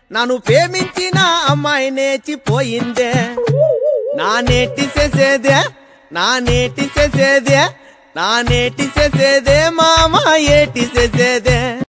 నన్ను ప్రేమించిన అమ్మాయి నేర్చిపోయిందే నా నేటి చేసేదే నా నేటి చేసేదే నా నేటి చేసేదే మామ ఏటి చేసేదే